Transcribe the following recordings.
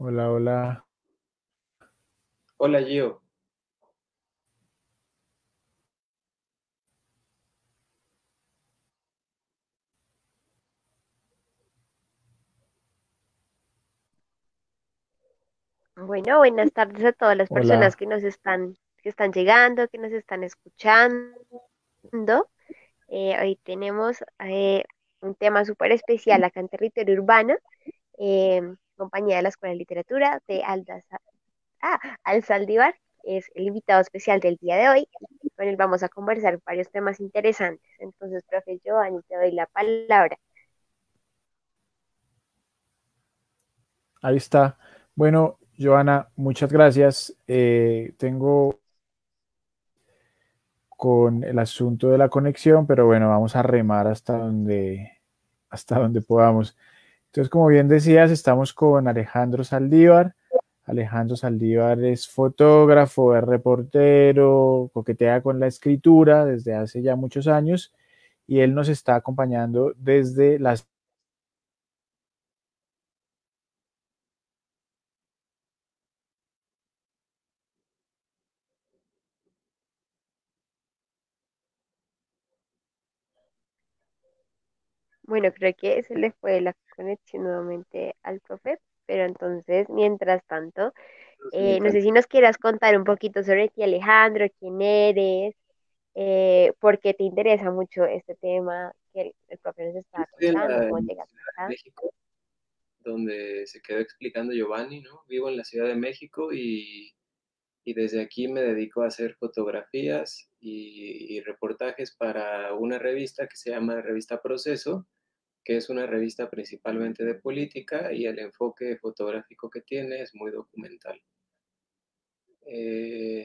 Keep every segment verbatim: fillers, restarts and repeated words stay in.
Hola, hola. Hola Gio. Bueno, buenas tardes a todas las personas Hola. que nos están, que están llegando, que nos están escuchando. Eh, hoy tenemos eh, un tema súper especial acá en territorio urbano, eh, compañía de la Escuela de Literatura de Alda, ah, Al Saldívar, es el invitado especial del día de hoy. Con él vamos a conversar varios temas interesantes. Entonces, profe Giovanni, te doy la palabra. Ahí está. Bueno, Joana, muchas gracias. Eh, tengo con el asunto de la conexión, pero bueno, vamos a remar hasta donde, hasta donde podamos. Entonces, como bien decías, estamos con Alejandro Saldívar. Alejandro Saldívar es fotógrafo, es reportero, coquetea con la escritura desde hace ya muchos años y él nos está acompañando desde las... Bueno, creo que se le fue la conexión nuevamente al profe, pero entonces, mientras tanto, Mi Eh, no can- sé si nos quieras contar un poquito sobre ti, Alejandro, quién eres, eh, por qué te interesa mucho este tema que el, el profe nos Yo estaba estoy en contando, la, cómo en la llegaste Ciudad de acá. México, donde se quedó explicando Giovanni, ¿no? Vivo en la Ciudad de México y, y desde aquí me dedico a hacer fotografías y, y reportajes para una revista que se llama Revista Proceso, que es una revista principalmente de política y el enfoque fotográfico que tiene es muy documental. Eh,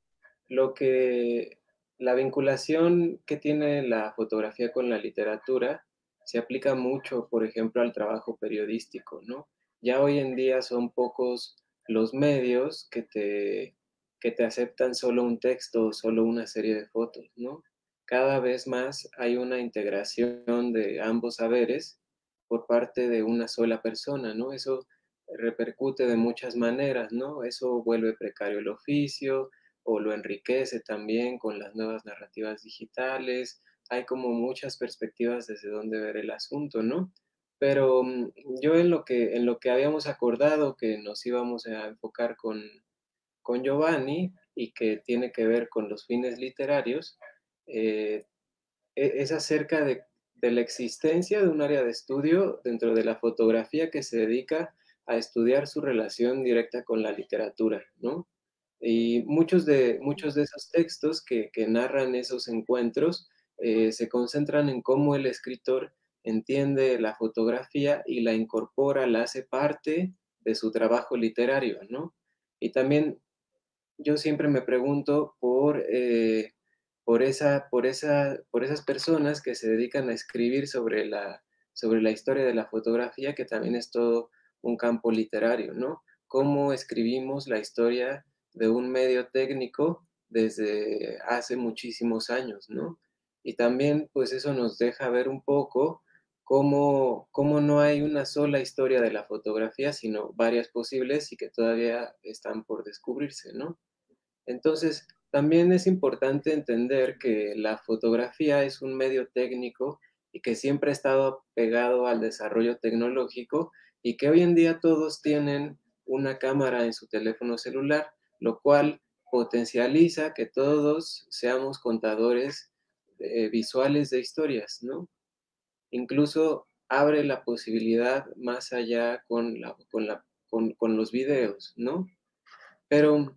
lo que la vinculación que tiene la fotografía con la literatura se aplica mucho, por ejemplo, al trabajo periodístico, ¿no? Ya hoy en día son pocos los medios que te, que te aceptan solo un texto o solo una serie de fotos, ¿no? Cada vez más hay una integración de ambos saberes por parte de una sola persona, ¿no? Eso repercute de muchas maneras, ¿no? Eso vuelve precario el oficio, o lo enriquece también con las nuevas narrativas digitales. Hay como muchas perspectivas desde donde ver el asunto, ¿no? Pero mm, yo en lo que, en lo que habíamos acordado que nos íbamos a enfocar con, con Giovanni y que tiene que ver con los fines literarios, eh, e, es acerca de, de la existencia de un área de estudio dentro de la fotografía que se dedica a estudiar su relación directa con la literatura, ¿no? Y muchos de, muchos de esos textos que, que narran esos encuentros eh, se concentran en cómo el escritor entiende la fotografía y la incorpora, la hace parte de su trabajo literario, ¿no? Y también yo siempre me pregunto por, eh, por, esa, por, esa, por esas personas que se dedican a escribir sobre la, sobre la historia de la fotografía, que también es todo un campo literario, ¿no? Cómo escribimos la historia de un medio técnico desde hace muchísimos años, ¿no? Y también, pues eso nos deja ver un poco cómo, cómo no hay una sola historia de la fotografía, sino varias posibles y que todavía están por descubrirse, ¿no? Entonces, también es importante entender que la fotografía es un medio técnico y que siempre ha estado pegado al desarrollo tecnológico y que hoy en día todos tienen una cámara en su teléfono celular, lo cual potencializa que todos seamos contadores eh, visuales de historias, ¿no? Incluso abre la posibilidad más allá con, la, con, la, con, con los videos, ¿no? Pero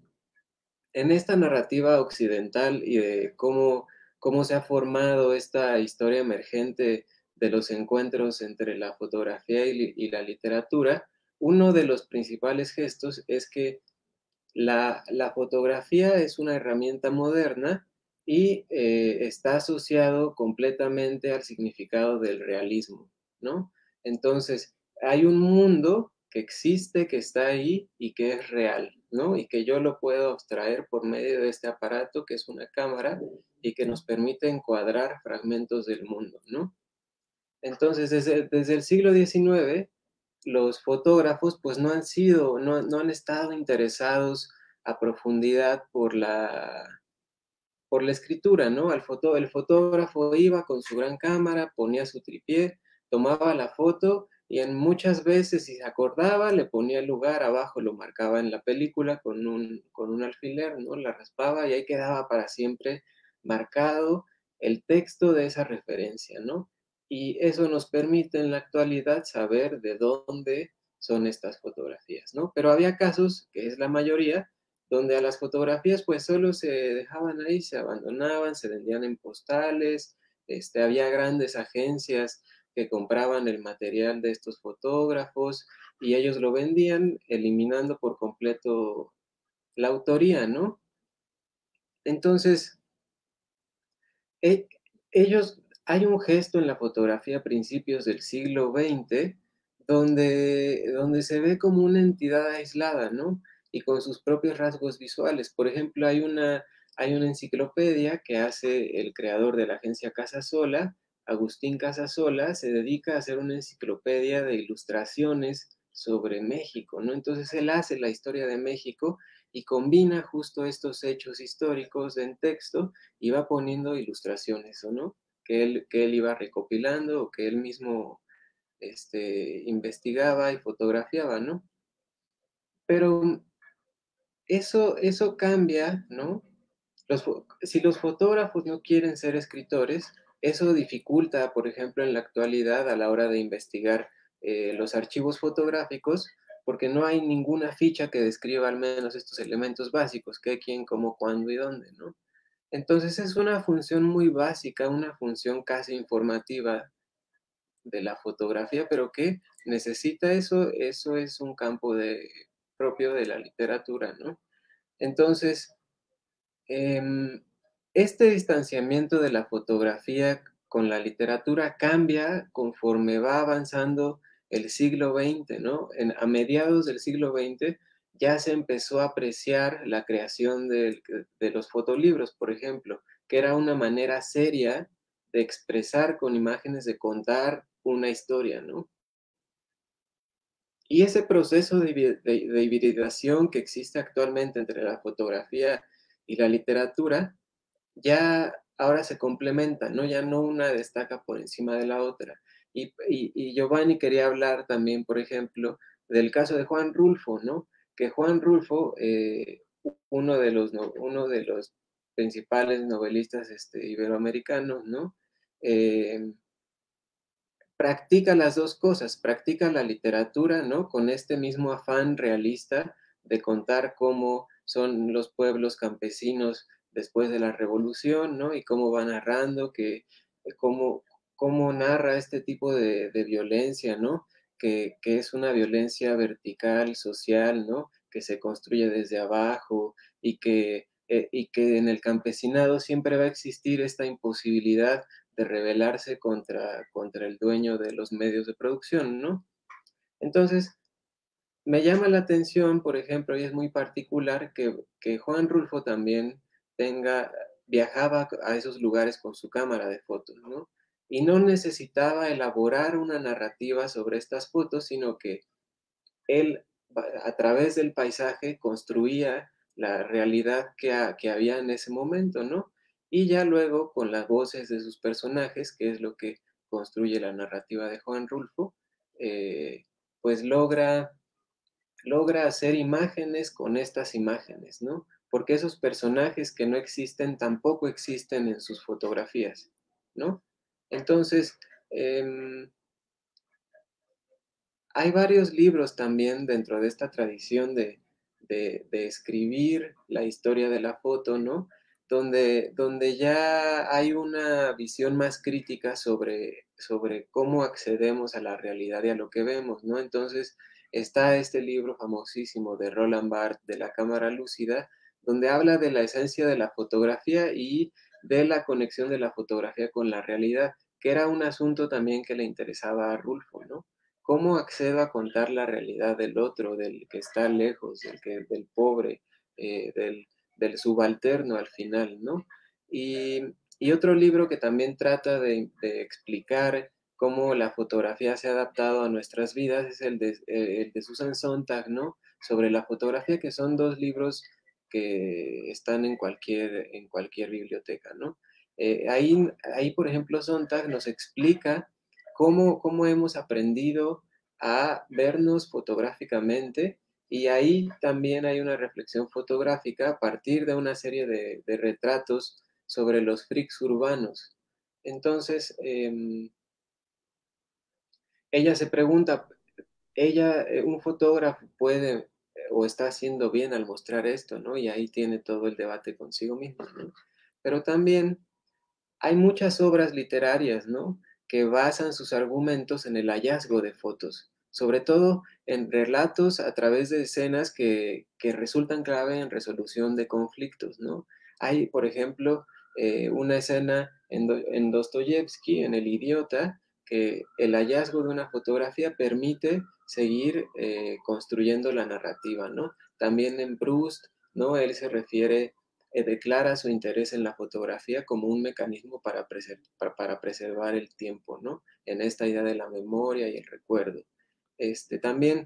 en esta narrativa occidental y de cómo, cómo se ha formado esta historia emergente de los encuentros entre la fotografía y, y la literatura, uno de los principales gestos es que la, la fotografía es una herramienta moderna y eh, está asociado completamente al significado del realismo, ¿no? Entonces, hay un mundo que existe, que está ahí y que es real, ¿no? Y que yo lo puedo abstraer por medio de este aparato que es una cámara y que nos permite encuadrar fragmentos del mundo, ¿no? Entonces, desde, desde el siglo diecinueve los fotógrafos pues no han sido, no, no han estado interesados a profundidad por la, por la escritura, ¿no? Al foto, el fotógrafo iba con su gran cámara, ponía su tripié, tomaba la foto y en muchas veces, si se acordaba, le ponía el lugar abajo, lo marcaba en la película con un, con un alfiler, ¿no? La raspaba y ahí quedaba para siempre marcado el texto de esa referencia, ¿no? Y eso nos permite en la actualidad saber de dónde son estas fotografías, ¿no? Pero había casos, que es la mayoría, donde a las fotografías pues solo se dejaban ahí, se abandonaban, se vendían en postales, este, había grandes agencias que compraban el material de estos fotógrafos y ellos lo vendían eliminando por completo la autoría, ¿no? Entonces, e- ellos, hay un gesto en la fotografía a principios del siglo veinte donde, donde se ve como una entidad aislada, ¿no? Y con sus propios rasgos visuales. Por ejemplo, hay una, hay una enciclopedia que hace el creador de la agencia Casasola, Agustín Casasola, se dedica a hacer una enciclopedia de ilustraciones sobre México, ¿no? Entonces él hace la historia de México y combina justo estos hechos históricos en texto y va poniendo ilustraciones, ¿o no? Que él, que él iba recopilando o que él mismo este, investigaba y fotografiaba, ¿no? Pero eso, eso cambia, ¿no? Los, si los fotógrafos no quieren ser escritores, eso dificulta, por ejemplo, en la actualidad a la hora de investigar eh, los archivos fotográficos, porque no hay ninguna ficha que describa al menos estos elementos básicos, qué, quién, cómo, cuándo y dónde, ¿no? Entonces es una función muy básica, una función casi informativa de la fotografía, pero que necesita eso, eso es un campo de, propio de la literatura, ¿no? Entonces, eh, este distanciamiento de la fotografía con la literatura cambia conforme va avanzando el siglo veinte, ¿no? En, a mediados del siglo veinte ya se empezó a apreciar la creación de, de los fotolibros, por ejemplo, que era una manera seria de expresar con imágenes, de contar una historia, ¿no? Y ese proceso de, de, de hibridación que existe actualmente entre la fotografía y la literatura ya ahora se complementan, ¿no? Ya no una destaca por encima de la otra. Y, y, y Giovanni quería hablar también, por ejemplo, del caso de Juan Rulfo, ¿no? Que Juan Rulfo, eh, uno, de los, no, uno de los principales novelistas este, iberoamericanos, ¿no? Eh, practica las dos cosas, practica la literatura, ¿no? Con este mismo afán realista de contar cómo son los pueblos campesinos después de la revolución, ¿no? Y cómo va narrando, que, cómo, cómo narra este tipo de, de violencia, ¿no? Que, que, es una violencia vertical, social, ¿no? Que se construye desde abajo y que, eh, y que en el campesinado siempre va a existir esta imposibilidad de rebelarse contra, contra el dueño de los medios de producción, ¿no? Entonces, me llama la atención, por ejemplo, y es muy particular, que, que Juan Rulfo también tenga, viajaba a esos lugares con su cámara de fotos, ¿no? Y no necesitaba elaborar una narrativa sobre estas fotos, sino que él, a través del paisaje, construía la realidad que, a, que había en ese momento, ¿no? Y ya luego, con las voces de sus personajes, que es lo que construye la narrativa de Juan Rulfo, eh, pues logra, logra hacer imágenes con estas imágenes, ¿no? Porque esos personajes que no existen tampoco existen en sus fotografías, ¿no? Entonces, eh, hay varios libros también dentro de esta tradición de, de, de, escribir la historia de la foto, ¿no? Donde, donde ya hay una visión más crítica sobre, sobre cómo accedemos a la realidad y a lo que vemos, ¿no? Entonces está este libro famosísimo de Roland Barthes, de la cámara lúcida, donde habla de la esencia de la fotografía y de la conexión de la fotografía con la realidad, que era un asunto también que le interesaba a Rulfo, ¿no? ¿Cómo accedo a contar la realidad del otro, del que está lejos, del, que, del pobre, eh, del, del subalterno al final, ¿no? Y, y, otro libro que también trata de, de explicar cómo la fotografía se ha adaptado a nuestras vidas, es el de, el de Susan Sontag, ¿no? Sobre la fotografía, que son dos libros que están en cualquier, en cualquier biblioteca, ¿no? Eh, ahí, ahí, por ejemplo, Sontag nos explica cómo, cómo hemos aprendido a vernos fotográficamente, y ahí también hay una reflexión fotográfica a partir de una serie de, de retratos sobre los freaks urbanos. Entonces, eh, ella se pregunta, ella, eh, un fotógrafo puede eh, o está haciendo bien al mostrar esto, ¿no? Y ahí tiene todo el debate consigo mismo, ¿no? Pero también hay muchas obras literarias, ¿no? Que basan sus argumentos en el hallazgo de fotos, sobre todo en relatos a través de escenas que, que resultan clave en resolución de conflictos, ¿no? Hay, por ejemplo, eh, una escena en, Do en Dostoyevsky, en El Idiota, que el hallazgo de una fotografía permite seguir eh, construyendo la narrativa, ¿no? También en Proust, ¿no? Él se refiere eh, declara su interés en la fotografía como un mecanismo para, preser para, para, preservar el tiempo, ¿no? En esta idea de la memoria y el recuerdo. Este, también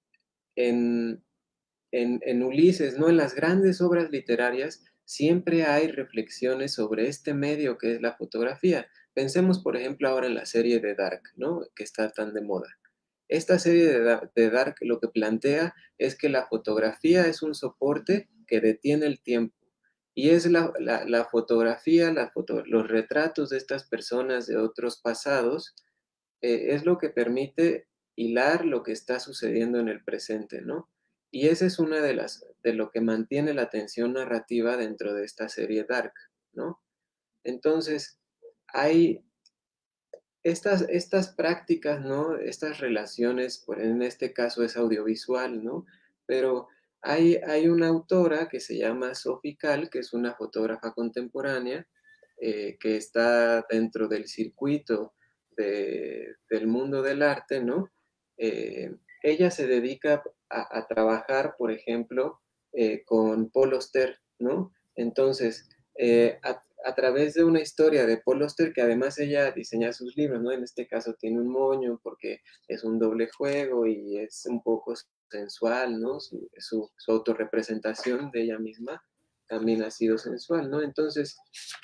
en, en, en Ulises, ¿no? En las grandes obras literarias siempre hay reflexiones sobre este medio que es la fotografía. Pensemos, por ejemplo, ahora en la serie de Dark, ¿no? Que está tan de moda. Esta serie de, de Dark lo que plantea es que la fotografía es un soporte que detiene el tiempo. Y es la, la, la fotografía, la foto, los retratos de estas personas de otros pasados, eh, es lo que permite hilar lo que está sucediendo en el presente, ¿no? Y esa es una de las, de lo que mantiene la tensión narrativa dentro de esta serie Dark, ¿no? Entonces, hay estas, estas prácticas, ¿no? Estas relaciones, pues en este caso es audiovisual, ¿no? Pero hay, hay una autora que se llama Sophie Calle, que es una fotógrafa contemporánea, eh, que está dentro del circuito de, del mundo del arte, ¿no? Eh, ella se dedica a, a, trabajar, por ejemplo, eh, con Paul Auster, ¿no? Entonces, eh, a, a través de una historia de Paul Auster, que además ella diseña sus libros, ¿no? En este caso tiene un moño porque es un doble juego y es un poco sensual, ¿no? Su, su, su autorrepresentación de ella misma también ha sido sensual, ¿no? Entonces,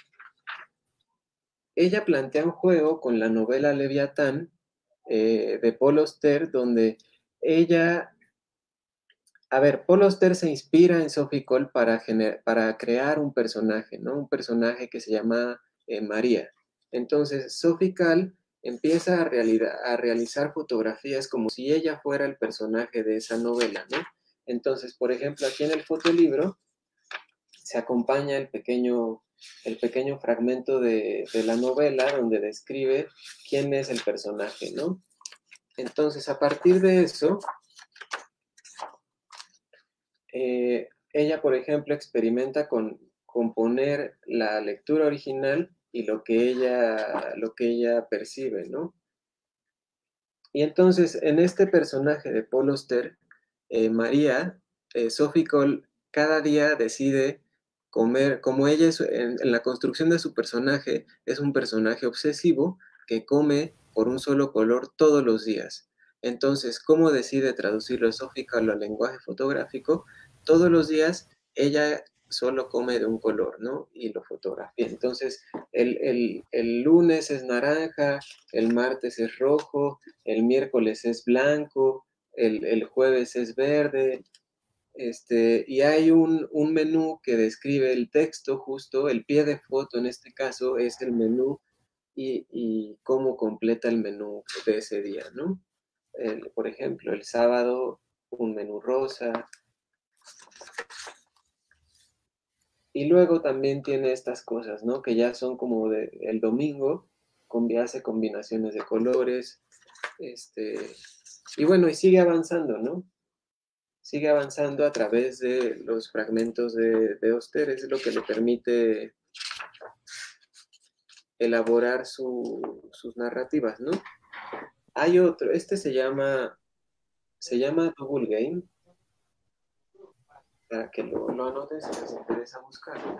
ella plantea un juego con la novela Leviatán eh, de Paul Auster, donde ella... A ver, Paul Auster se inspira en Sophie Calle para, para crear un personaje, ¿no? Un personaje que se llama eh, María. Entonces, Sophie Calle empieza a, a realizar fotografías como si ella fuera el personaje de esa novela, ¿no? Entonces, por ejemplo, aquí en el fotolibro se acompaña el pequeño, el pequeño fragmento de, de la novela donde describe quién es el personaje, ¿no? Entonces, a partir de eso, Eh, ella, por ejemplo, experimenta con componer la lectura original y lo que ella, lo que ella percibe, ¿no? Y entonces, en este personaje de Paul Auster, eh, María, eh, Sophie Calle, cada día decide comer, como ella es, en, en la construcción de su personaje, es un personaje obsesivo que come por un solo color todos los días. Entonces, ¿cómo decide traducirlo Sophie Calle al lenguaje fotográfico? Todos los días ella solo come de un color, ¿no? Y lo fotografía. Entonces, el, el, el lunes es naranja, el martes es rojo, el miércoles es blanco, el, el jueves es verde, este, y hay un, un menú que describe el texto justo, el pie de foto en este caso es el menú y, y cómo completa el menú de ese día, ¿no? El, por ejemplo, el sábado un menú rosa. Y luego también tiene estas cosas, ¿no? Que ya son como de, el domingo, hace combinaciones de colores, este, y bueno, y sigue avanzando, ¿no? Sigue avanzando a través de los fragmentos de, de Auster, es lo que le permite elaborar su, sus narrativas, ¿no? Hay otro, este se llama, se llama Double Game, para que lo, lo anoten si les interesa buscarlo.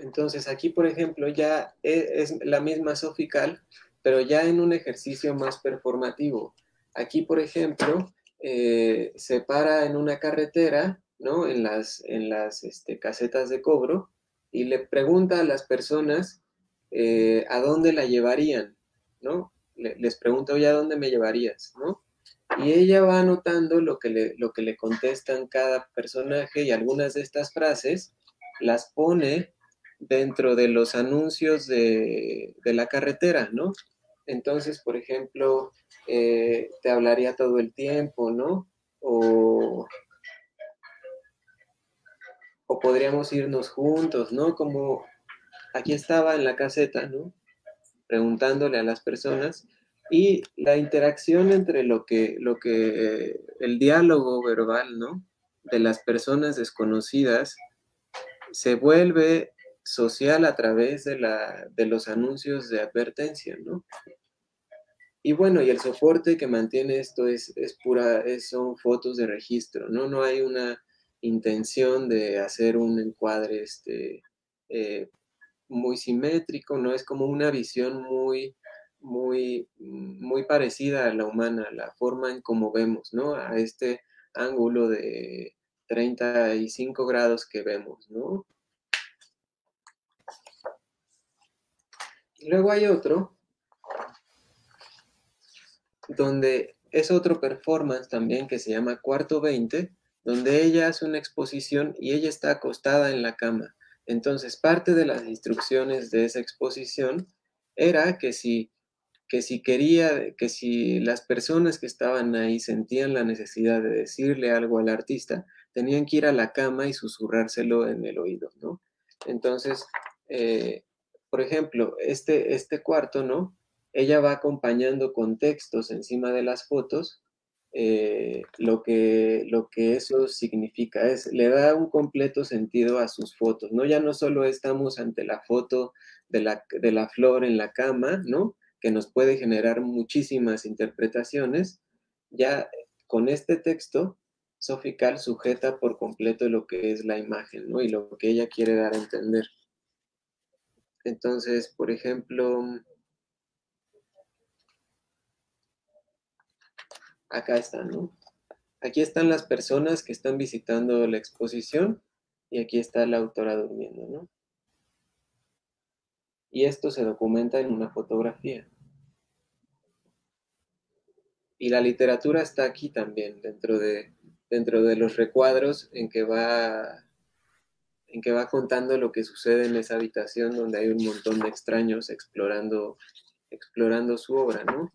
Entonces aquí, por ejemplo, ya es, es la misma Sofical, pero ya en un ejercicio más performativo. Aquí, por ejemplo, eh, se para en una carretera, ¿no? En las, en las este, casetas de cobro y le pregunta a las personas eh, a dónde la llevarían, ¿no? Le, les pregunta, oye, ¿a dónde me llevarías, ¿no? Y ella va anotando lo que, le, lo que le contestan cada personaje y algunas de estas frases las pone dentro de los anuncios de, de la carretera, ¿no? Entonces, por ejemplo, eh, te hablaría todo el tiempo, ¿no? O, o podríamos irnos juntos, ¿no? Como aquí estaba en la caseta, ¿no? Preguntándole a las personas y la interacción entre lo que, lo que, eh, el diálogo verbal, ¿no? De las personas desconocidas se vuelve social a través de, la, de los anuncios de advertencia, ¿no? Y bueno, y el soporte que mantiene esto es, es pura, es, son fotos de registro, ¿no? No hay una intención de hacer un encuadre este, eh, muy simétrico, ¿no? Es como una visión muy, muy, muy parecida a la humana, la forma en cómo vemos, ¿no? A este ángulo de treinta y cinco grados que vemos, ¿no? Y luego hay otro, donde es otro performance también que se llama Cuarto veinte, donde ella hace una exposición y ella está acostada en la cama. Entonces, parte de las instrucciones de esa exposición era que si, que si quería, que si las personas que estaban ahí sentían la necesidad de decirle algo al artista, tenían que ir a la cama y susurrárselo en el oído, ¿no? Entonces, eh, por ejemplo, este, este cuarto, ¿no? Ella va acompañando con textos encima de las fotos, eh, lo, que, lo que eso significa es, le da un completo sentido a sus fotos, ¿no? Ya no solo estamos ante la foto de la, de la flor en la cama, ¿no? Que nos puede generar muchísimas interpretaciones, ya con este texto, Sofical sujeta por completo lo que es la imagen, ¿no? Y lo que ella quiere dar a entender. Entonces, por ejemplo, acá está, ¿no? Aquí están las personas que están visitando la exposición y aquí está la autora durmiendo, ¿no? Y esto se documenta en una fotografía. Y la literatura está aquí también, dentro de, dentro de los recuadros en que va en que va contando lo que sucede en esa habitación donde hay un montón de extraños explorando, explorando su obra, ¿no?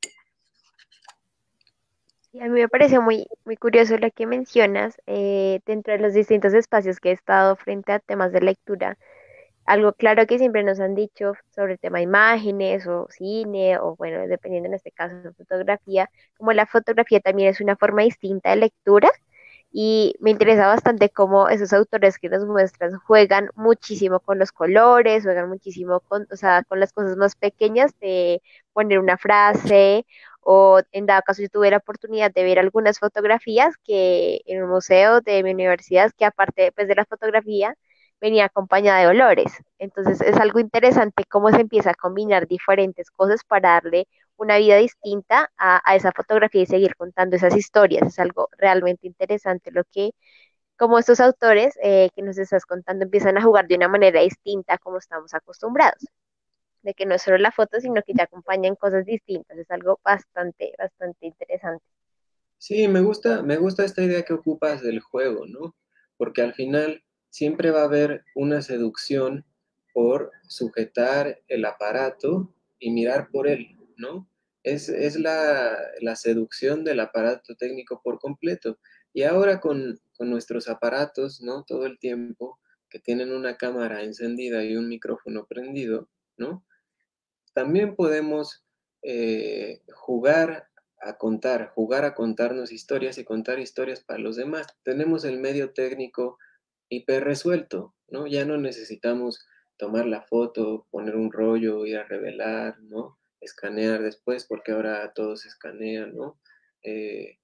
Y a mí me parece muy, muy curioso lo que mencionas, eh, dentro de los distintos espacios que he estado frente a temas de lectura. Algo claro que siempre nos han dicho sobre el tema de imágenes o cine, o bueno, dependiendo en este caso de fotografía, como la fotografía también es una forma distinta de lectura. Y me interesa bastante cómo esos autores que nos muestran juegan muchísimo con los colores, juegan muchísimo con, o sea, con las cosas más pequeñas de poner una frase, o en dado caso yo tuve la oportunidad de ver algunas fotografías que en un museo de mi universidad, que aparte pues, de la fotografía venía acompañada de olores. Entonces es algo interesante cómo se empieza a combinar diferentes cosas para darle una vida distinta a, a esa fotografía y seguir contando esas historias. Es algo realmente interesante lo que, como estos autores eh, que nos estás contando empiezan a jugar de una manera distinta como estamos acostumbrados, de que no es solo la foto, sino que ya acompañan cosas distintas. Es algo bastante, bastante interesante. Sí, me gusta, me gusta esta idea que ocupas del juego, ¿no? Porque al final siempre va a haber una seducción por sujetar el aparato y mirar por él, ¿no? Es, es la, la seducción del aparato técnico por completo. Y ahora con, con nuestros aparatos, ¿no? Todo el tiempo, que tienen una cámara encendida y un micrófono prendido, ¿no? También podemos eh, jugar a contar, jugar a contarnos historias y contar historias para los demás. Tenemos el medio técnico hiper resuelto, ¿no? Ya no necesitamos tomar la foto, poner un rollo, ir a revelar, ¿no? Escanear después, porque ahora todo se escanea, ¿no? Eh,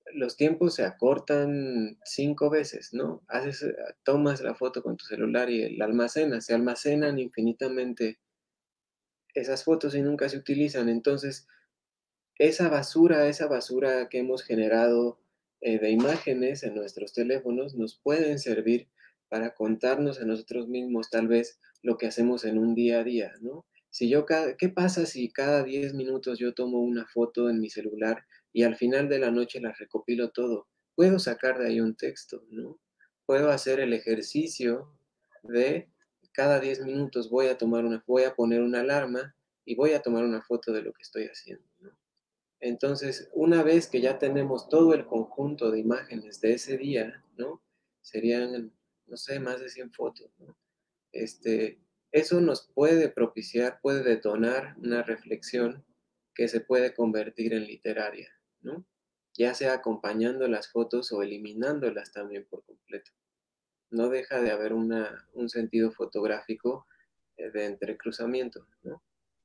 los tiempos se acortan cinco veces, ¿no? Haces, eh, tomas la foto con tu celular y la almacenas, se almacenan infinitamente esas fotos y nunca se utilizan. Entonces, esa basura, esa basura que hemos generado eh, de imágenes en nuestros teléfonos nos pueden servir para contarnos a nosotros mismos tal vez lo que hacemos en un día a día, ¿no? Si yo cada, ¿qué pasa si cada diez minutos yo tomo una foto en mi celular y al final de la noche la recopilo todo? Puedo sacar de ahí un texto, ¿no? Puedo hacer el ejercicio de cada diez minutos voy a tomar una, voy a poner una alarma y voy a tomar una foto de lo que estoy haciendo, ¿no? Entonces, una vez que ya tenemos todo el conjunto de imágenes de ese día, ¿no? Serían, no sé, más de cien fotos, ¿no? Este, eso nos puede propiciar, puede detonar una reflexión que se puede convertir en literaria, ¿no? Ya sea acompañando las fotos o eliminándolas también por completo. No deja de haber una, un sentido fotográfico eh, de entrecruzamiento, ¿no?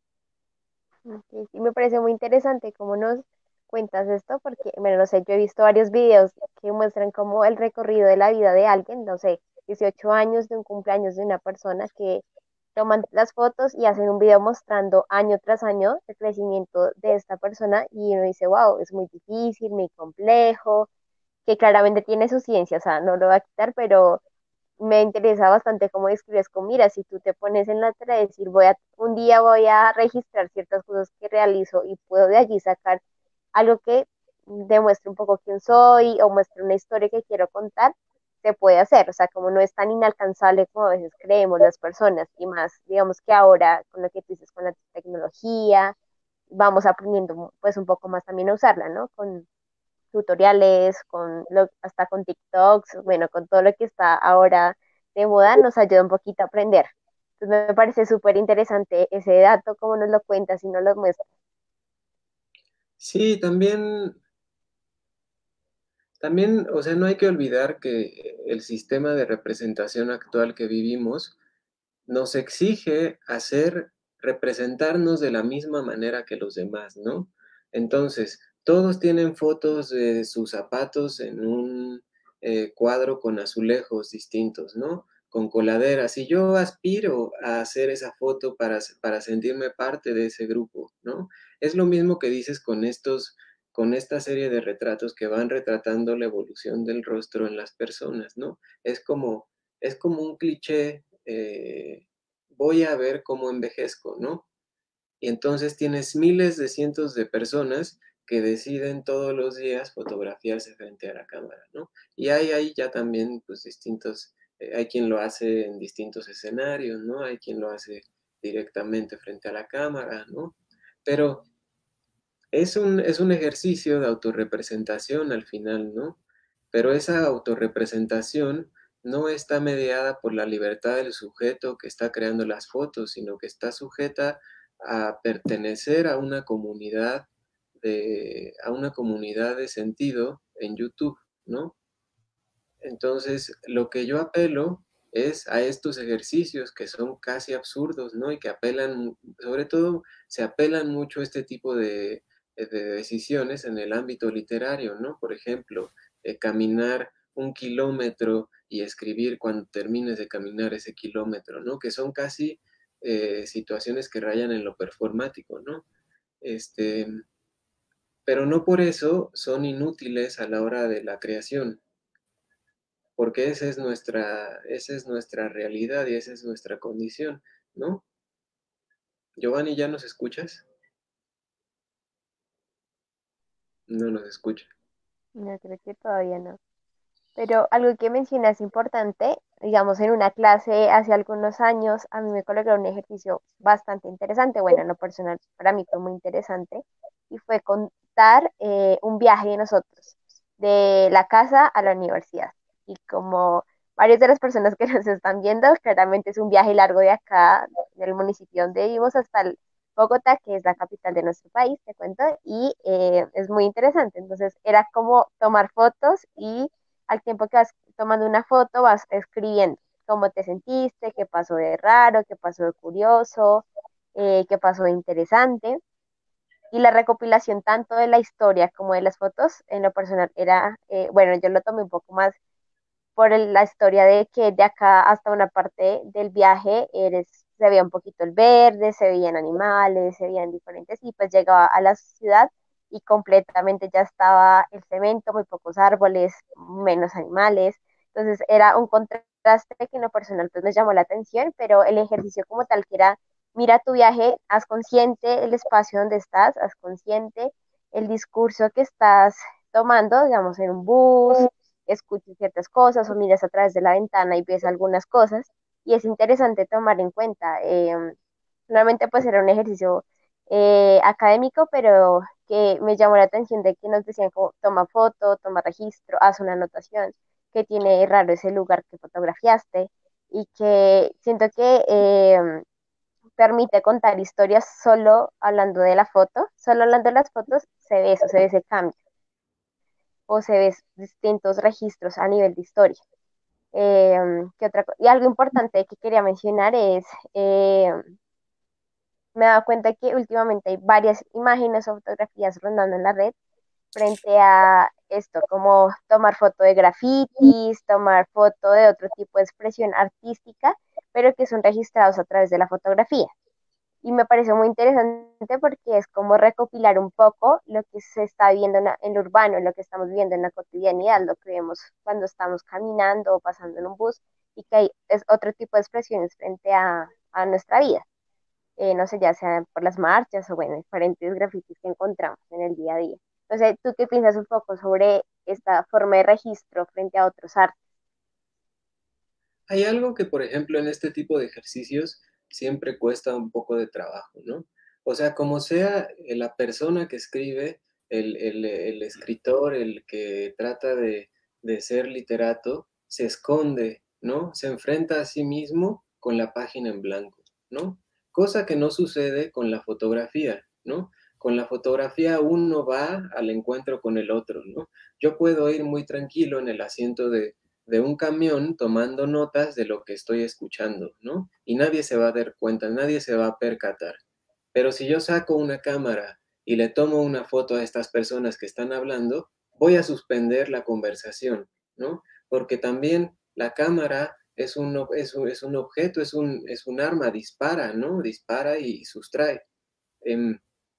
Ok, sí, me parece muy interesante cómo nos cuentas esto, porque, bueno, no sé, yo he visto varios videos que muestran como el recorrido de la vida de alguien, no sé, dieciocho años de un cumpleaños de una persona que toman las fotos y hacen un video mostrando año tras año el crecimiento de esta persona y uno dice, wow, es muy difícil, muy complejo, que claramente tiene su ciencia, o sea, no lo va a quitar, pero me interesa bastante cómo describes como, mira, si tú te pones en la tarea de decir, voy a, un día voy a registrar ciertas cosas que realizo y puedo de allí sacar algo que demuestre un poco quién soy o muestre una historia que quiero contar, se puede hacer, o sea, como no es tan inalcanzable como a veces creemos las personas y más, digamos que ahora con lo que tú dices con la tecnología, vamos aprendiendo pues un poco más también a usarla, ¿no? Con tutoriales, con lo, hasta con TikToks, bueno, con todo lo que está ahora de moda, nos ayuda un poquito a aprender. Entonces me parece súper interesante ese dato, cómo nos lo cuentas y nos lo muestras. Sí, también También, o sea, no hay que olvidar que el sistema de representación actual que vivimos nos exige hacer, representarnos de la misma manera que los demás, ¿no? Entonces, todos tienen fotos de sus zapatos en un eh, cuadro con azulejos distintos, ¿no? Con coladeras. Y yo aspiro a hacer esa foto para, para sentirme parte de ese grupo, ¿no? Es lo mismo que dices con estos, con esta serie de retratos que van retratando la evolución del rostro en las personas, ¿no? Es como, es como un cliché, eh, voy a ver cómo envejezco, ¿no? Y entonces tienes miles de cientos de personas que deciden todos los días fotografiarse frente a la cámara, ¿no? Y hay ahí ya también, pues, distintos, eh, hay quien lo hace en distintos escenarios, ¿no? Hay quien lo hace directamente frente a la cámara, ¿no? Pero es un, es un ejercicio de autorrepresentación al final, ¿no? Pero esa autorrepresentación no está mediada por la libertad del sujeto que está creando las fotos, sino que está sujeta a pertenecer a una comunidad de, a una comunidad de sentido en YouTube, ¿no? Entonces, lo que yo apelo es a estos ejercicios que son casi absurdos, ¿no? Y que apelan, sobre todo, se apelan mucho a este tipo de, de decisiones en el ámbito literario, ¿no? Por ejemplo, eh, caminar un kilómetro y escribir cuando termines de caminar ese kilómetro, ¿no? Que son casi eh, situaciones que rayan en lo performático, ¿no? Este, pero no por eso son inútiles a la hora de la creación, porque esa es nuestra, esa es nuestra realidad y esa es nuestra condición, ¿no? Giovanni, ¿ya nos escuchas? No nos escucha. No, creo que todavía no. Pero algo que mencionas importante, digamos, en una clase hace algunos años, a mí me colocaron un ejercicio bastante interesante, bueno, en lo personal para mí fue muy interesante, y fue contar eh, un viaje de nosotros, de la casa a la universidad. Y como varias de las personas que nos están viendo, claramente es un viaje largo de acá, del municipio donde vivimos, hasta el Bogotá, que es la capital de nuestro país, te cuento, y eh, es muy interesante. Entonces, era como tomar fotos y al tiempo que vas tomando una foto, vas escribiendo cómo te sentiste, qué pasó de raro, qué pasó de curioso, eh, qué pasó de interesante. y la recopilación tanto de la historia como de las fotos, en lo personal era, eh, bueno, yo lo tomé un poco más por el- la historia de que de acá hasta una parte del viaje eres, se veía un poquito el verde, se veían animales, se veían diferentes, y pues llegaba a la ciudad y completamente ya estaba el cemento, muy pocos árboles, menos animales. Entonces era un contraste que en lo personal pues me llamó la atención, pero el ejercicio como tal que era, mira tu viaje, haz consciente el espacio donde estás, haz consciente el discurso que estás tomando, digamos, en un bus, escuches ciertas cosas o miras a través de la ventana y ves algunas cosas, y es interesante tomar en cuenta. Eh, realmente pues era un ejercicio eh, académico, pero que me llamó la atención de que nos decían como toma foto, toma registro, haz una anotación, que tiene raro ese lugar que fotografiaste, y que siento que eh, permite contar historias solo hablando de la foto, solo hablando de las fotos se ve eso, se ve ese cambio o se ve distintos registros a nivel de historia. Eh, ¿qué otra co- y algo importante que quería mencionar es, eh, me he dado cuenta que últimamente hay varias imágenes o fotografías rondando en la red frente a esto, como tomar foto de grafitis, tomar foto de otro tipo de expresión artística, pero que son registrados a través de la fotografía. Y me pareció muy interesante porque es como recopilar un poco lo que se está viendo en, la- en lo urbano, lo que estamos viendo en la cotidianidad, lo que vemos cuando estamos caminando o pasando en un bus, y que hay es otro tipo de expresiones frente a, a nuestra vida. Eh, no sé, ya sea por las marchas o bueno, diferentes grafitis que encontramos en el día a día. Entonces, ¿tú qué piensas un poco sobre esta forma de registro frente a otros artes? Hay algo que, por ejemplo, en este tipo de ejercicios siempre cuesta un poco de trabajo, ¿no? O sea, como sea eh, la persona que escribe, el, el- el escritor, el que trata de, de ser literato, se esconde, ¿no? Se enfrenta a sí mismo con la página en blanco, ¿no? Cosa que no sucede con la fotografía, ¿no? Con la fotografía uno va al encuentro con el otro, ¿no? Yo puedo ir muy tranquilo en el asiento de de un camión tomando notas de lo que estoy escuchando, ¿no? Y nadie se va a dar cuenta, nadie se va a percatar. Pero si yo saco una cámara y le tomo una foto a estas personas que están hablando, voy a suspender la conversación, ¿no? Porque también la cámara es un, es un, es un objeto, es un, es un arma, dispara, ¿no? Dispara y sustrae. Em,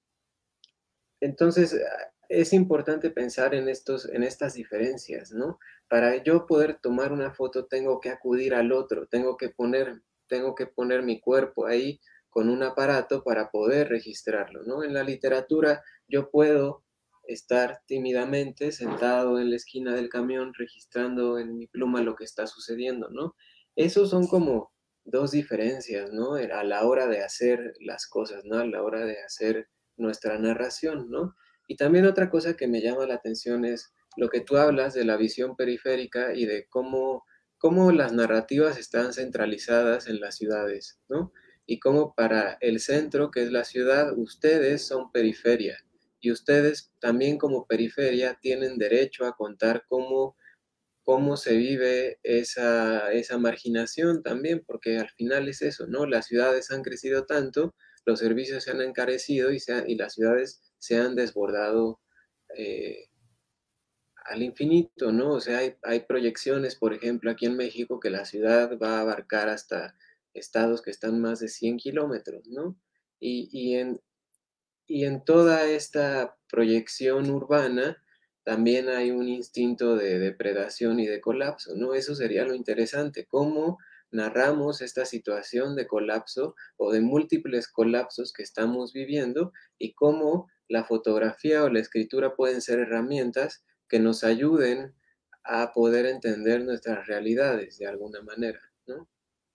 entonces, es importante pensar en estos, en estas diferencias, ¿no? Para yo poder tomar una foto tengo que acudir al otro, tengo que poner, tengo que poner mi cuerpo ahí con un aparato para poder registrarlo, ¿no? En la literatura yo puedo estar tímidamente sentado en la esquina del camión registrando en mi pluma lo que está sucediendo, ¿no? Esos son como dos diferencias, ¿no? A la hora de hacer las cosas, ¿no? A la hora de hacer nuestra narración, ¿no? Y también otra cosa que me llama la atención es lo que tú hablas de la visión periférica y de cómo, cómo las narrativas están centralizadas en las ciudades, ¿no? Y cómo para el centro, que es la ciudad, ustedes son periferia. Y ustedes también como periferia tienen derecho a contar cómo, cómo se vive esa, esa marginación también, porque al final es eso, ¿no? Las ciudades han crecido tanto, los servicios se han encarecido y, se ha- y las ciudades se han desbordado eh, al infinito, ¿no? O sea, hay, hay proyecciones, por ejemplo, aquí en México, que la ciudad va a abarcar hasta estados que están más de cien kilómetros, ¿no? Y, y en, y en toda esta proyección urbana también hay un instinto de depredación y de colapso, ¿no? Eso sería lo interesante, cómo narramos esta situación de colapso o de múltiples colapsos que estamos viviendo, y cómo la fotografía o la escritura pueden ser herramientas que nos ayuden a poder entender nuestras realidades de alguna manera, ¿no?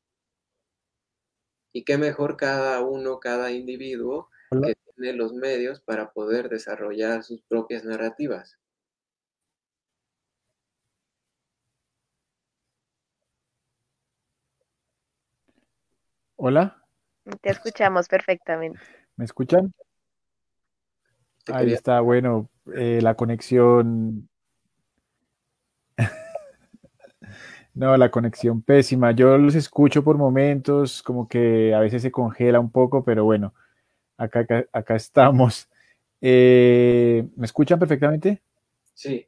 Y qué mejor cada uno, cada individuo Hola, que tiene los medios para poder desarrollar sus propias narrativas. hola, Te escuchamos perfectamente. ¿me escuchan? Te Ahí quería... está, bueno, eh, la conexión, no, la conexión pésima. Yo los escucho por momentos, como que a veces se congela un poco, pero bueno, acá, acá, acá estamos. Eh, ¿me escuchan perfectamente? Sí.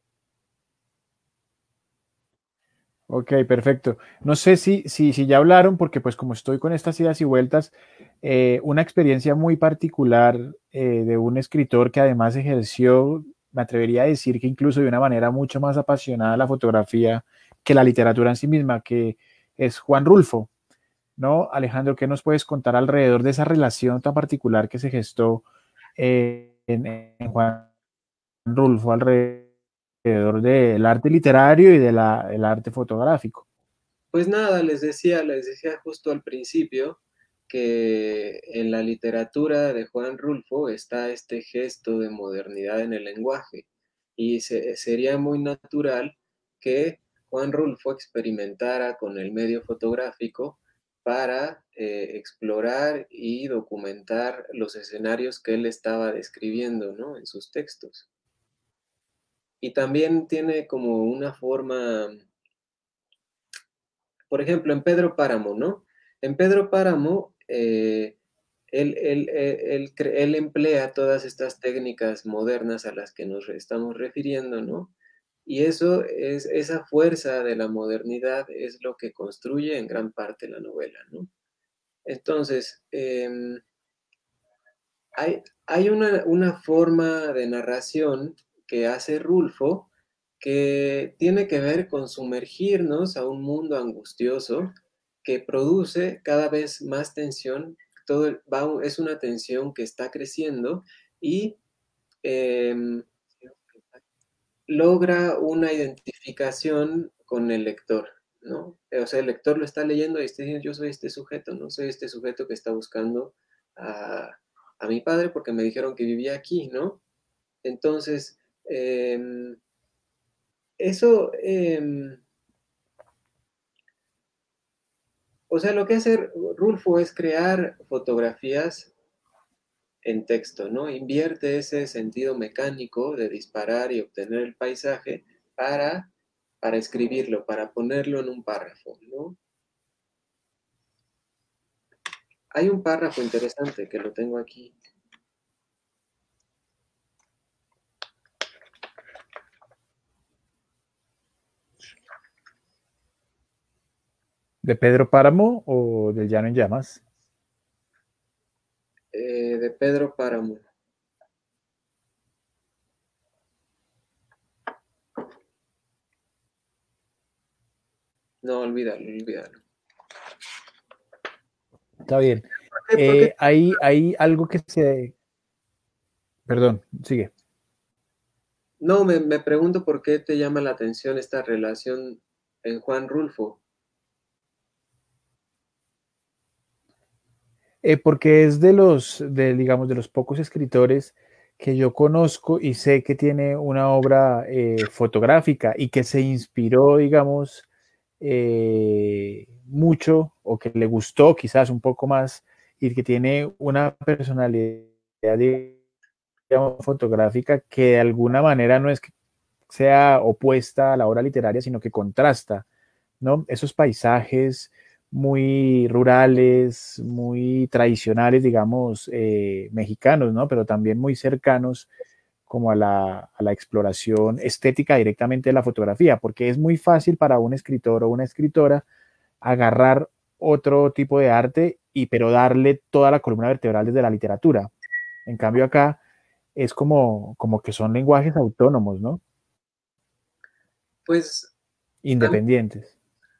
Ok, perfecto. No sé si, si, si ya hablaron, porque pues como estoy con estas idas y vueltas, eh, una experiencia muy particular eh, de un escritor que además ejerció, me atrevería a decir que incluso de una manera mucho más apasionada la fotografía que la literatura en sí misma, que es Juan Rulfo, ¿no? Alejandro, ¿qué nos puedes contar alrededor de esa relación tan particular que se gestó eh, en, en Juan Rulfo alrededor del arte literario y del arte fotográfico? Pues nada, les decía, les decía justo al principio que en la literatura de Juan Rulfo está este gesto de modernidad en el lenguaje y se- sería muy natural que Juan Rulfo experimentara con el medio fotográfico para eh, explorar y documentar los escenarios que él estaba describiendo, ¿no? En sus textos. Y también tiene como una forma, por ejemplo, en Pedro Páramo, ¿no? En Pedro Páramo, eh, él, él, él, él, él emplea todas estas técnicas modernas a las que nos estamos refiriendo, ¿no? Y eso es, esa fuerza de la modernidad es lo que construye en gran parte la novela, ¿no? Entonces, eh, hay, hay una, una, forma de narración que hace Rulfo que tiene que ver con sumergirnos a un mundo angustioso que produce cada vez más tensión. Todo va, es una tensión que está creciendo y eh, logra una identificación con el lector, ¿no? O sea, el lector lo está leyendo y está diciendo, yo soy este sujeto, ¿no? Soy este sujeto que está buscando a, a mi padre porque me dijeron que vivía aquí, ¿no? Entonces, eh, eso, eh, o sea, lo que hace Rulfo es crear fotografías en texto, ¿no? Invierte ese sentido mecánico de disparar y obtener el paisaje para, para escribirlo, para ponerlo en un párrafo, ¿no? Hay un párrafo interesante que lo tengo aquí. ¿De Pedro Páramo o del Llano en Llamas? Eh, de Pedro Páramo. No, olvídalo, olvídalo. Está bien. ¿Por qué? ¿Por qué? Eh, hay, hay algo que se... Perdón, sigue. No, me, me pregunto por qué te llama la atención esta relación en Juan Rulfo. Eh, porque es de los, de, digamos, de los pocos escritores que yo conozco y sé que tiene una obra eh, fotográfica y que se inspiró, digamos, eh, mucho o que le gustó quizás un poco más y que tiene una personalidad, digamos, fotográfica que de alguna manera no es que sea opuesta a la obra literaria, sino que contrasta, ¿no? Esos paisajes muy rurales, muy tradicionales, digamos, eh, mexicanos, ¿no? Pero también muy cercanos como a la, a la exploración estética directamente de la fotografía, porque es muy fácil para un escritor o una escritora agarrar otro tipo de arte y pero darle toda la columna vertebral desde la literatura. En cambio acá es como, como que son lenguajes autónomos, ¿no? Pues, también, Independientes.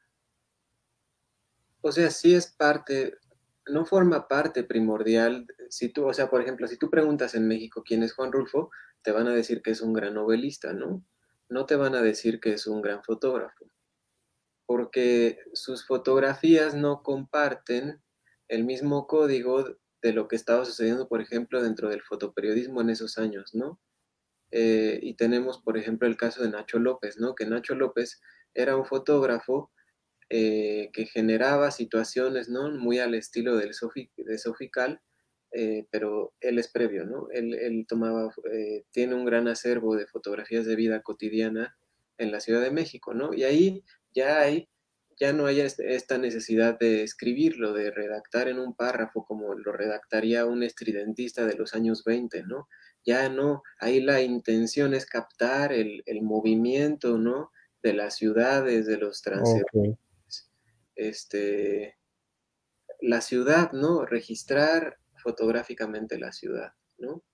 o sea, sí es parte, no forma parte primordial. Si tú, o sea, por ejemplo, si tú preguntas en México quién es Juan Rulfo, te van a decir que es un gran novelista, ¿no? No te van a decir que es un gran fotógrafo, porque sus fotografías no comparten el mismo código de lo que estaba sucediendo, por ejemplo, dentro del fotoperiodismo en esos años, ¿no? Eh, y tenemos, por ejemplo, el caso de Nacho López, ¿no? Que Nacho López era un fotógrafo eh, que generaba situaciones, ¿no? Muy al estilo del Sofi, de Sofical, eh, pero él es previo, ¿no? Él, él tomaba, eh, tiene un gran acervo de fotografías de vida cotidiana en la Ciudad de México, ¿no? Y ahí ya hay, ya no haya este, esta necesidad de escribirlo, de redactar en un párrafo como lo redactaría un estridentista de los años veinte, ¿no? Ya no, ahí la intención es captar el, el movimiento, ¿no? De las ciudades, de los transeúntes, Ok, este, la ciudad, ¿no? Registrar fotográficamente la ciudad, ¿no?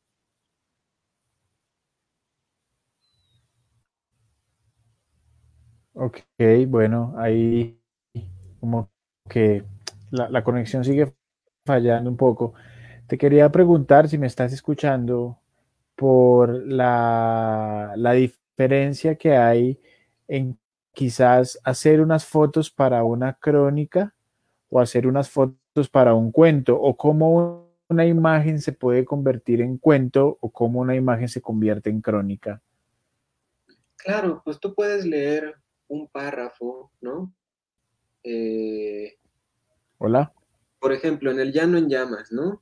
ok, bueno, ahí como que la, la conexión sigue fallando un poco. Te quería preguntar si me estás escuchando por la, la diferencia que hay en quizás hacer unas fotos para una crónica o hacer unas fotos para un cuento, o cómo una imagen se puede convertir en cuento o cómo una imagen se convierte en crónica. Claro, pues tú puedes leer un párrafo, ¿no? Eh, Hola. por ejemplo, en El Llano en Llamas, ¿no?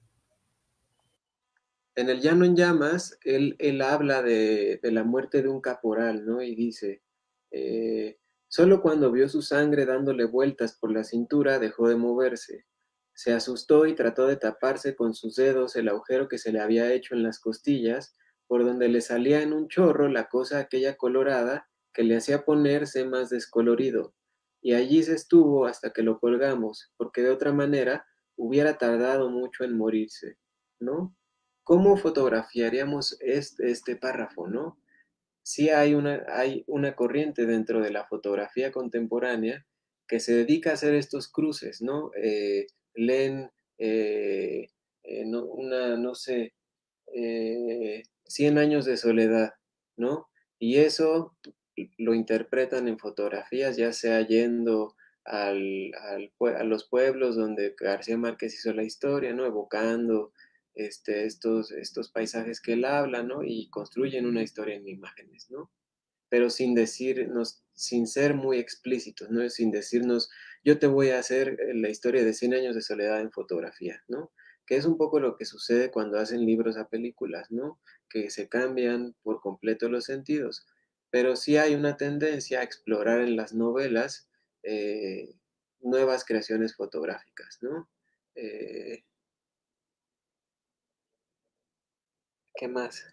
En El Llano en Llamas, él, él habla de, de la muerte de un caporal, ¿no? Y dice, eh, solo cuando vio su sangre dándole vueltas por la cintura dejó de moverse. Se asustó y trató de taparse con sus dedos el agujero que se le había hecho en las costillas, por donde le salía en un chorro la cosa aquella colorada que le hacía ponerse más descolorido. Y allí se estuvo hasta que lo colgamos, porque de otra manera hubiera tardado mucho en morirse, ¿no? ¿Cómo fotografiaríamos este, este párrafo, no? Sí hay una, hay una corriente dentro de la fotografía contemporánea que se dedica a hacer estos cruces, ¿no? Eh, leen eh, eh, no, una, no sé, eh, Cien años de soledad, ¿no? Y eso lo interpretan en fotografías, ya sea yendo al, al, a los pueblos donde García Márquez hizo la historia, ¿no? Evocando este, estos, estos paisajes que él habla, ¿no? Y construyen una historia en imágenes, ¿no? Pero sin decirnos, sin ser muy explícitos, ¿no? Sin decirnos, yo te voy a hacer la historia de Cien años de soledad en fotografía, ¿no? Que es un poco lo que sucede cuando hacen libros a películas, ¿no? Que se cambian por completo los sentidos. Pero sí hay una tendencia a explorar en las novelas eh, nuevas creaciones fotográficas, ¿no? Eh, ¿Qué más?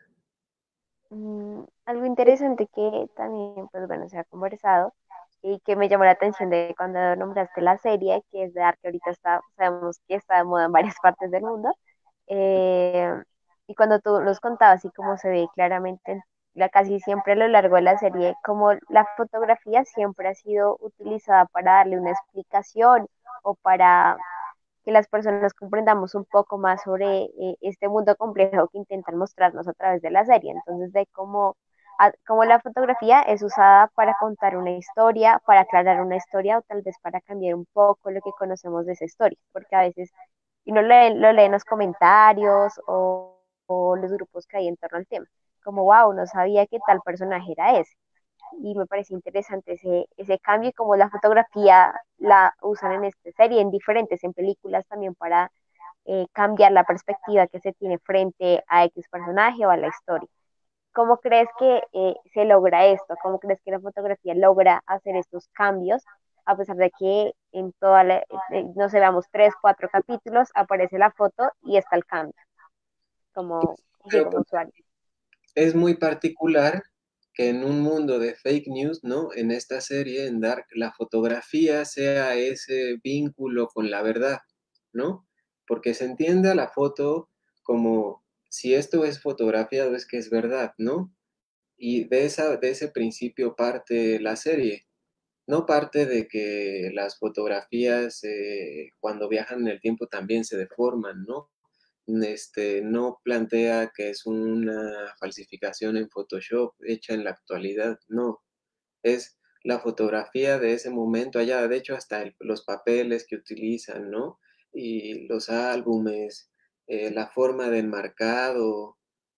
Mm, algo interesante que también, pues bueno, se ha conversado y que me llamó la atención de cuando nombraste la serie, que es Dark, que ahorita está, sabemos que está de moda en varias partes del mundo, eh, y cuando tú nos contabas y cómo se ve claramente, en la, casi siempre a lo largo de la serie, como la fotografía siempre ha sido utilizada para darle una explicación o para que las personas comprendamos un poco más sobre eh, este mundo complejo que intentan mostrarnos a través de la serie. Entonces, de cómo, a, cómo la fotografía es usada para contar una historia, para aclarar una historia o tal vez para cambiar un poco lo que conocemos de esa historia, porque a veces, y no lo leen, lo leen los comentarios o, o los grupos que hay en torno al tema, como, wow, no sabía que tal personaje era ese y me parece interesante ese, ese cambio y cómo la fotografía la usan en esta serie, en diferentes, en películas también para eh, cambiar la perspectiva que se tiene frente a X personaje o a la historia. ¿Cómo crees que eh, se logra esto? ¿Cómo crees que la fotografía logra hacer estos cambios? A pesar de que en toda la, eh, no sé, veamos tres, cuatro capítulos, aparece la foto y está el cambio, como, sí, Pero como usuario. es muy particular que en un mundo de fake news, ¿no? En esta serie, en Dark, la fotografía sea ese vínculo con la verdad, ¿no? Porque se entiende a la foto como si esto es fotografiado es que es verdad, ¿no? Y de, esa, de ese principio parte la serie. No parte de que las fotografías eh, cuando viajan en el tiempo también se deforman, ¿no? Este, no plantea que es una falsificación en Photoshop hecha en la actualidad, no, es la fotografía de ese momento allá, de hecho hasta el, los papeles que utilizan, ¿no? Y los álbumes, eh, la forma del marcado,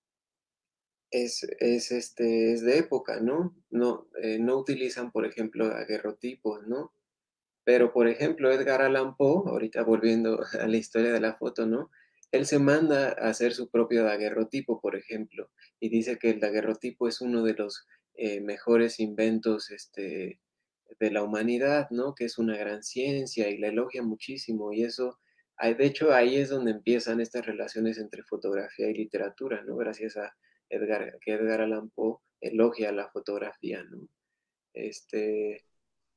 es, es, este, es de época, ¿no? No, eh, no utilizan, por ejemplo, daguerrotipos, ¿no? Pero, por ejemplo, Edgar Allan Poe, ahorita volviendo a la historia de la foto, ¿no? Él se manda a hacer su propio daguerrotipo, por ejemplo, y dice que el daguerrotipo es uno de los eh, mejores inventos este, de la humanidad, ¿no? Que es una gran ciencia y la elogia muchísimo y eso, hay- de hecho ahí es donde empiezan estas relaciones entre fotografía y literatura, ¿no? Gracias a Edgar, que Edgar Allan Poe elogia la fotografía, ¿no? Este,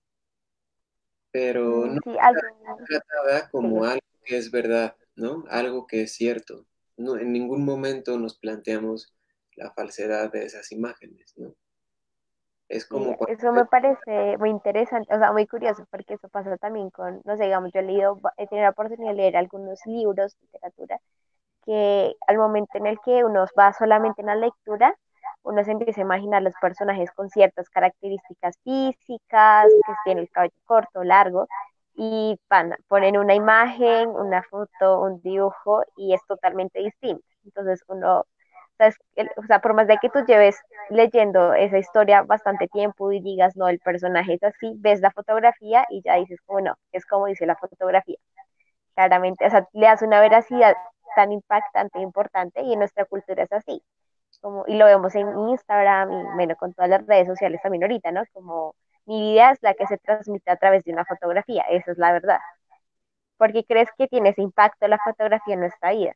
pero Mm, no sí, algo. tratada Sí. como algo que es verdad, ¿no? Algo que es cierto. No, en ningún momento nos planteamos la falsedad de esas imágenes, ¿no? Es Sí, como cuando... eso me parece muy interesante, o sea, muy curioso, porque eso pasa también con, no sé, digamos, yo he leído, ba- he tenido la oportunidad de leer algunos libros de literatura que al momento en el que uno va solamente en la lectura, uno se empieza a imaginar los personajes con ciertas características físicas, que tienen el cabello corto, largo, y van, ponen una imagen, una foto, un dibujo, y es totalmente distinto. Entonces uno, o sea, es- el- o sea, por más de que tú lleves leyendo esa historia bastante tiempo y digas, no, el personaje es así, ves la fotografía y ya dices, como no, es como dice la fotografía claramente, o sea, le das una veracidad tan impactante e importante y en nuestra cultura es así, como, y lo vemos en Instagram y bueno, con todas las redes sociales también ahorita, ¿no? Como mi vida es la que se transmite a través de una fotografía, esa es la verdad. ¿Por qué crees que tiene ese impacto la fotografía en nuestra vida?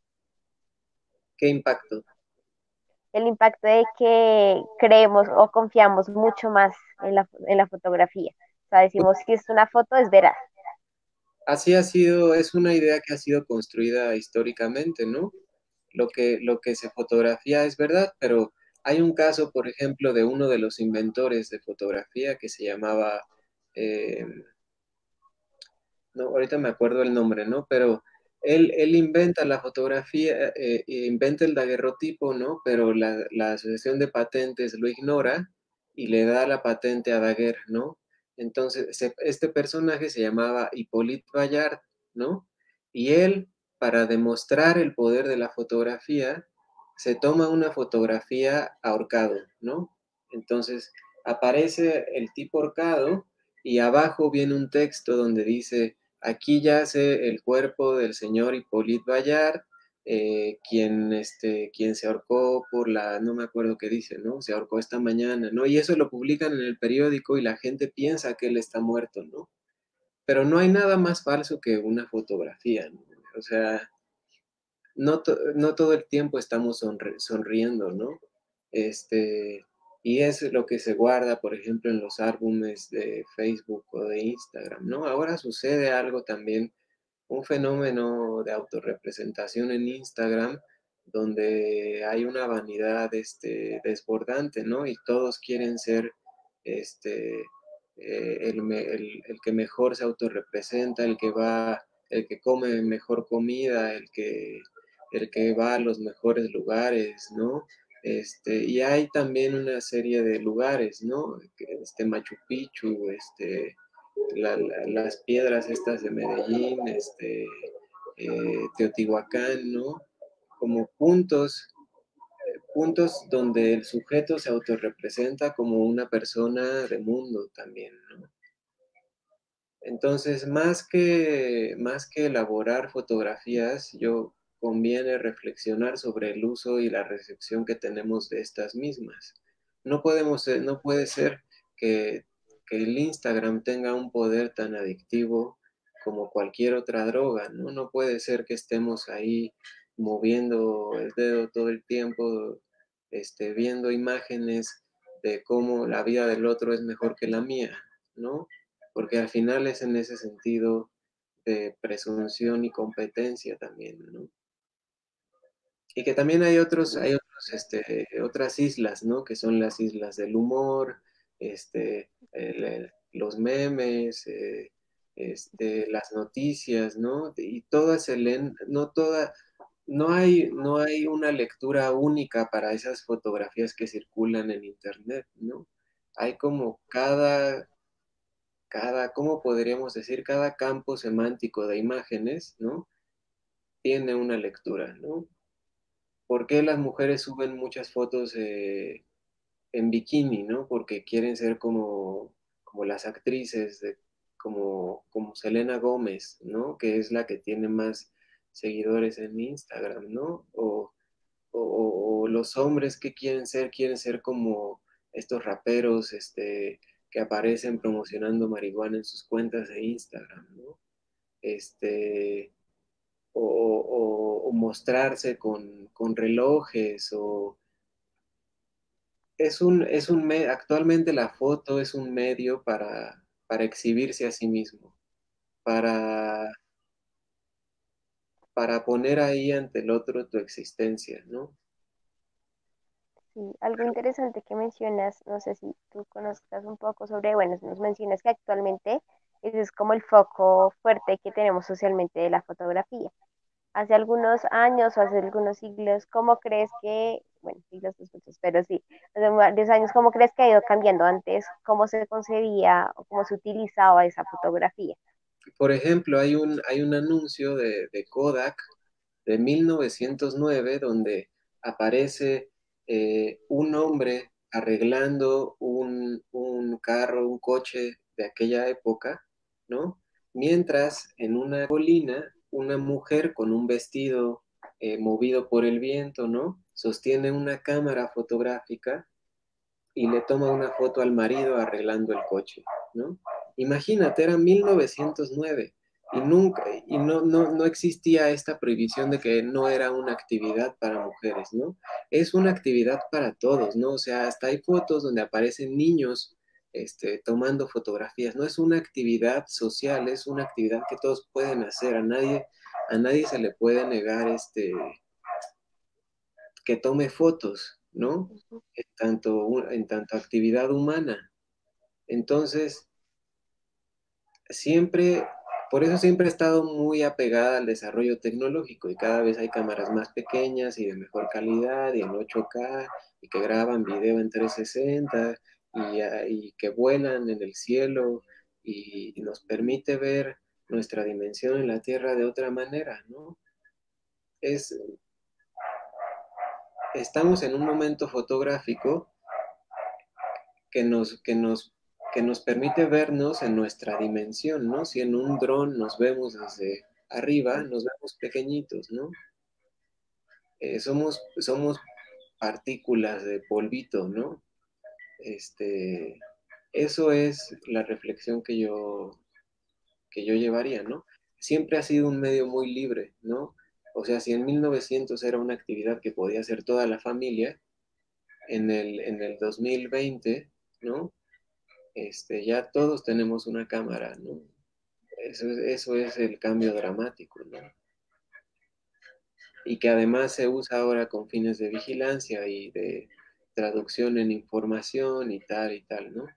¿Qué impacto? El impacto de que creemos o confiamos mucho más en la, en la fotografía. O sea, decimos, si es una foto, es veraz. Así ha sido, es una idea que ha sido construida históricamente, ¿no? Lo que, lo que se fotografía es verdad, pero hay un caso, por ejemplo, de uno de los inventores de fotografía que se llamaba, eh, no, ahorita me acuerdo el nombre, ¿no? Pero él, él inventa la fotografía, eh, eh, inventa el daguerrotipo, ¿no? Pero la, la Asociación de Patentes lo ignora y le da la patente a Daguerre, ¿no? Entonces, se- este personaje se llamaba Hippolyte Bayard, ¿no? Y él, para demostrar el poder de la fotografía, se toma una fotografía ahorcado, ¿no? Entonces, aparece el tipo ahorcado y abajo viene un texto donde dice aquí yace el cuerpo del señor Hippolyte Bayard, eh, quien, este, quien se ahorcó por la, no me acuerdo qué dice, ¿no? Se ahorcó esta mañana, ¿no? Y eso lo publican en el periódico y la gente piensa que él está muerto, ¿no? Pero no hay nada más falso que una fotografía, ¿no? O sea, no, to no todo el tiempo estamos sonri sonriendo, ¿no? Este, y es lo que se guarda, por ejemplo, en los álbumes de Facebook o de Instagram, ¿no? Ahora sucede algo también, un fenómeno de autorrepresentación en Instagram, donde hay una vanidad este, desbordante, ¿no? Y todos quieren ser este, eh, el, el, el, que mejor se autorrepresenta, el que va, el que come mejor comida, el que, el que va a los mejores lugares, ¿no? Este, y hay también una serie de lugares, ¿no? Este Machu Picchu, este, la, la, las piedras estas de Medellín, este, eh, Teotihuacán, ¿no? Como puntos, puntos donde el sujeto se autorrepresenta como una persona de mundo también, ¿no? Entonces, más que, más que elaborar fotografías, yo conviene reflexionar sobre el uso y la recepción que tenemos de estas mismas. No podemos, no puede ser que, que el Instagram tenga un poder tan adictivo como cualquier otra droga, ¿no? No puede ser que estemos ahí moviendo el dedo todo el tiempo, este, viendo imágenes de cómo la vida del otro es mejor que la mía, ¿no? Porque al final es en ese sentido de presunción y competencia también, ¿no? Y que también hay otros, hay otros, este, otras islas, ¿no? Que son las islas del humor, este, el, el, los memes, eh, este, las noticias, ¿no? Y todas se leen, no toda, no hay, no hay una lectura única para esas fotografías que circulan en internet, ¿no? Hay como cada cada, ¿cómo podríamos decir? Cada campo semántico de imágenes, ¿no? Tiene una lectura, ¿no? ¿Por qué las mujeres suben muchas fotos eh, en bikini, ¿no? Porque quieren ser como, como las actrices, de, como, como Selena Gómez, ¿no? Que es la que tiene más seguidores en Instagram, ¿no? O, o, o los hombres que quieren ser, quieren ser como estos raperos, este, que aparecen promocionando marihuana en sus cuentas de Instagram, ¿no? Este, o, o- o mostrarse con, con relojes, o es un, es un me- actualmente la foto es un medio para, para exhibirse a sí mismo, para, para poner ahí ante el otro tu existencia, ¿no? Sí, algo interesante que mencionas, no sé si tú conozcas un poco sobre, bueno, nos mencionas que actualmente ese es como el foco fuerte que tenemos socialmente de la fotografía. Hace algunos años o hace algunos siglos, ¿cómo crees que, bueno, siglos después, pero sí, hace varios años, ¿cómo crees que ha ido cambiando antes? ¿Cómo se concebía o cómo se utilizaba esa fotografía? Por ejemplo, hay un, hay un anuncio de, de Kodak de mil novecientos nueve donde aparece eh, un hombre arreglando un, un carro, un coche de aquella época, ¿no? Mientras en una colina, una mujer con un vestido eh, movido por el viento, ¿no? Sostiene una cámara fotográfica y le toma una foto al marido arreglando el coche, ¿no? Imagínate, era mil novecientos nueve y nunca, y no, no, no existía esta prohibición de que no era una actividad para mujeres, ¿no? Es una actividad para todos, ¿no? O sea, hasta hay fotos donde aparecen niños este, tomando fotografías, no es una actividad social, es una actividad que todos pueden hacer, a nadie, a nadie se le puede negar este, que tome fotos, ¿no? Ujú. En tanto, en tanto actividad humana. Entonces, siempre, por eso siempre he estado muy apegada al desarrollo tecnológico y cada vez hay cámaras más pequeñas y de mejor calidad y en ocho K y que graban video en trescientos sesenta y, y que vuelan en el cielo y, y nos permite ver nuestra dimensión en la Tierra de otra manera, ¿no? Es, estamos en un momento fotográfico que nos, que nos, que nos permite vernos en nuestra dimensión, ¿no? Si en un dron nos vemos desde arriba, nos vemos pequeñitos, ¿no? Eh, somos, somos partículas de polvito, ¿no? Este, eso es la reflexión que yo, que yo llevaría, ¿no? Siempre ha sido un medio muy libre, ¿no? O sea, si en mil novecientos era una actividad que podía hacer toda la familia, en el, en el dos mil veinte, ¿no? Este, ya todos tenemos una cámara, ¿no? Eso es, eso es el cambio dramático, ¿no? Y que además se usa ahora con fines de vigilancia y de traducción en información y tal y tal, ¿no?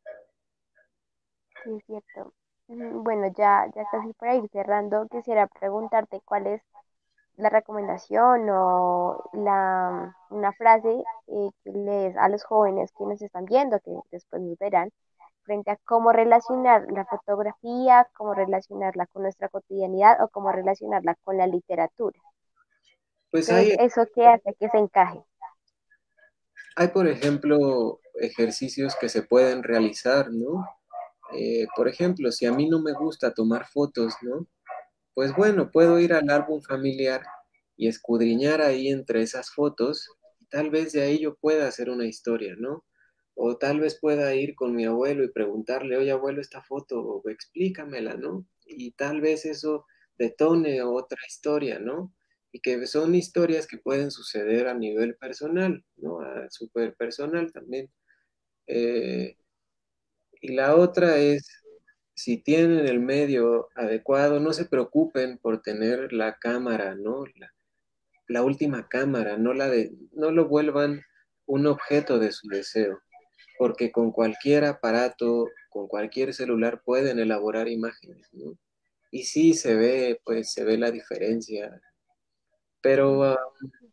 Sí, es cierto. Mm, Bueno, ya, ya casi para ir cerrando, quisiera preguntarte cuál es la recomendación o la, una frase eh, que les a los jóvenes que nos están viendo, que después nos verán, frente a cómo relacionar la fotografía, cómo relacionarla con nuestra cotidianidad o cómo relacionarla con la literatura. Pues ¿Qué es hay, eso que hace que se encaje? hay, por ejemplo, ejercicios que se pueden realizar, ¿no? Eh, por ejemplo, si a mí no me gusta tomar fotos, ¿no? Pues bueno, puedo ir al álbum familiar y escudriñar ahí entre esas fotos, y tal vez de ahí yo pueda hacer una historia, ¿no? O tal vez pueda ir con mi abuelo y preguntarle, oye abuelo, esta foto, o explícamela, ¿no? Y tal vez eso detone otra historia, ¿no? Y que son historias que pueden suceder a nivel personal, ¿no? A súper personal también. Eh, y la otra es, si tienen el medio adecuado, no se preocupen por tener la cámara, ¿no? La, la última cámara, no la de, no lo vuelvan un objeto de su deseo, porque con cualquier aparato, con cualquier celular pueden elaborar imágenes, ¿no? Y sí se ve, pues se ve la diferencia, pero uh,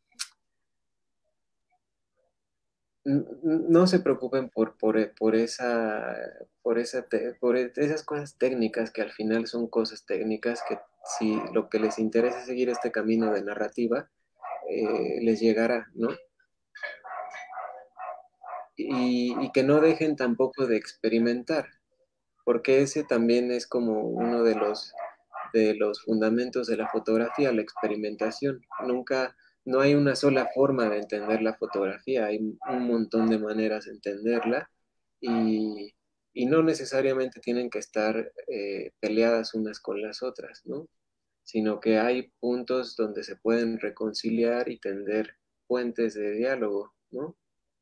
no se preocupen por, por, por esa, por, esa te, por esas cosas técnicas que al final son cosas técnicas que si lo que les interesa es seguir este camino de narrativa, eh, les llegará, ¿no? Y, y que no dejen tampoco de experimentar, porque ese también es como uno de los, de los fundamentos de la fotografía, la experimentación. Nunca, no hay una sola forma de entender la fotografía, hay un montón de maneras de entenderla y, y no necesariamente tienen que estar eh, peleadas unas con las otras, ¿no? Sino que hay puntos donde se pueden reconciliar y tender puentes de diálogo, ¿no?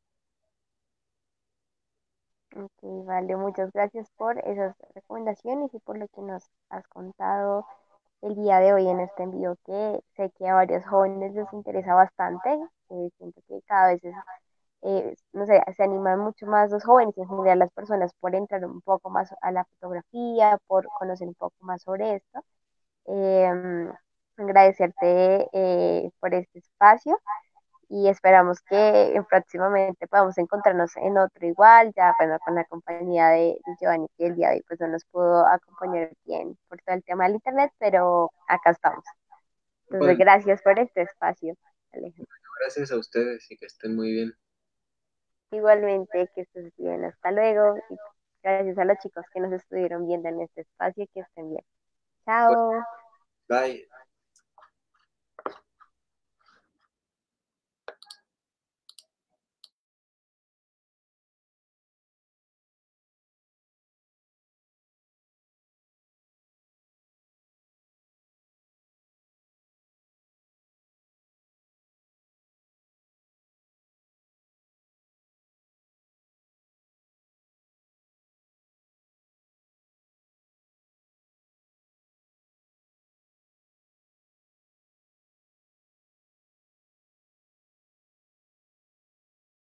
Ok, vale, muchas gracias por esas recomendaciones y por lo que nos has contado el día de hoy en este envío, que sé que a varios jóvenes les interesa bastante. Eh, siento que cada vez es, eh, no sé, se animan mucho más los jóvenes y en general las personas por entrar un poco más a la fotografía, por conocer un poco más sobre esto. Em, Agradecerte eh, por este espacio y esperamos que próximamente podamos encontrarnos en otro igual, ya bueno, con la compañía de, de Giovanni, que el día de hoy pues no nos pudo acompañar bien por todo el tema del internet, pero acá estamos. Entonces, Bueno, gracias por este espacio, Alejandro. gracias a ustedes y que estén muy bien. Igualmente, que estés bien, hasta luego, y gracias a los chicos que nos estuvieron viendo en este espacio, que estén bien. Bueno, Chao. bye.